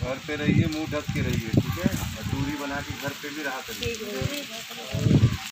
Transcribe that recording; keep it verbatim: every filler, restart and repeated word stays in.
घर पे रहिए, मुंह ढक के रहिए, ठीक है, और दूरी बना के घर पे भी रहा करिए।